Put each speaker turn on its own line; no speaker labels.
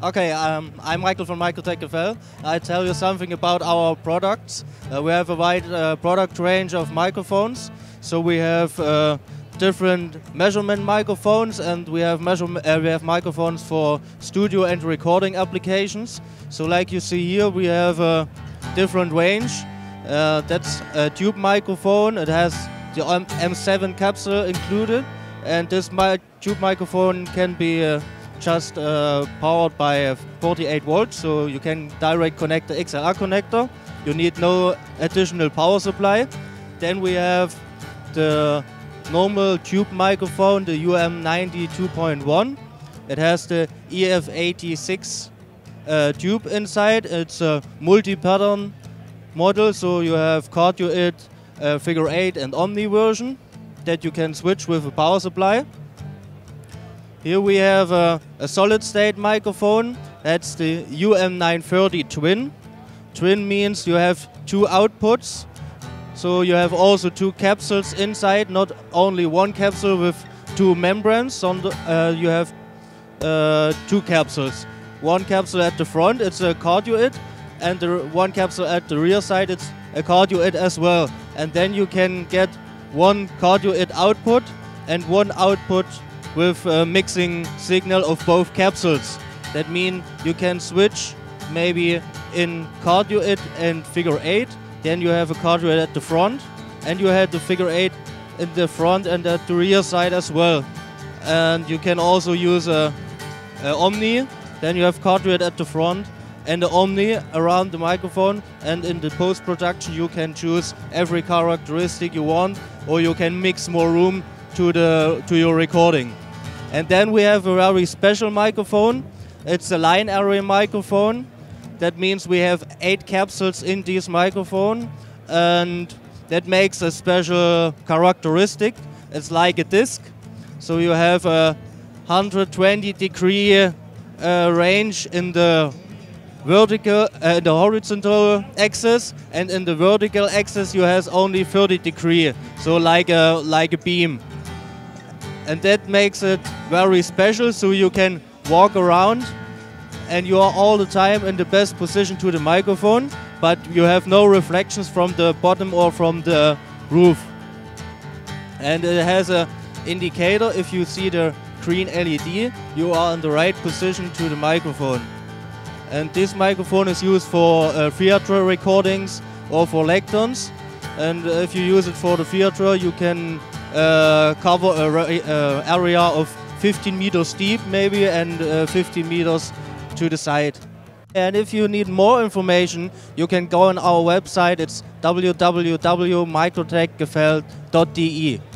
Okay, I'm Michael from Microtech FL. I tell you something about our products. We have a wide product range of microphones. So we have different measurement microphones, and we have microphones for studio and recording applications. So like you see here, we have a different range. That's a tube microphone. It has the M7 capsule included, and this tube microphone can be just powered by 48 volts, so you can direct connect the XLR connector. You need no additional power supply. Then we have the normal tube microphone, the UM90 2.1. It has the EF86 tube inside. It's a multi-pattern model, so you have cardioid, figure 8 and Omni version that you can switch with a power supply. Here we have a solid state microphone. That's the UM930 Twin. Twin means you have two outputs. So you have also two capsules inside, not only one capsule with two membranes. You have two capsules. One capsule at the front, it's a cardioid, and the one capsule at the rear side, it's a cardioid as well. And then you can get one cardioid output and one output with a mixing signal of both capsules. That means you can switch maybe in cardioid and figure 8. Then you have a cardioid at the front, and you have the figure 8 in the front and at the rear side as well. And you can also use a Omni. Then you have cardioid at the front and the Omni around the microphone. And in the post-production you can choose every characteristic you want, or you can mix more room to your recording. And then we have a very special microphone. It's a line array microphone. That means we have 8 capsules in this microphone, and that makes a special characteristic. It's like a disc. So you have a 120-degree range in the horizontal axis, and in the vertical axis you have only 30 degrees. So like a beam. And that makes it very special, so you can walk around and you are all the time in the best position to the microphone, but you have no reflections from the bottom or from the roof. And it has an indicator. If you see the green LED, you are in the right position to the microphone. And this microphone is used for theater recordings or for lecterns. And if you use it for the theater, you can cover an area of 15 meters deep maybe, and 15 meters to the side. And if you need more information, you can go on our website. It's www.microtechgefällt.de.